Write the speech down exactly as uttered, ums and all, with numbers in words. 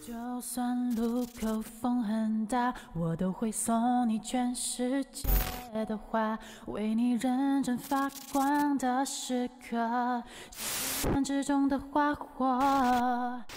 就算路口风很大，我都会送你全世界的花，为你认真发光的时刻，时间之中的花火。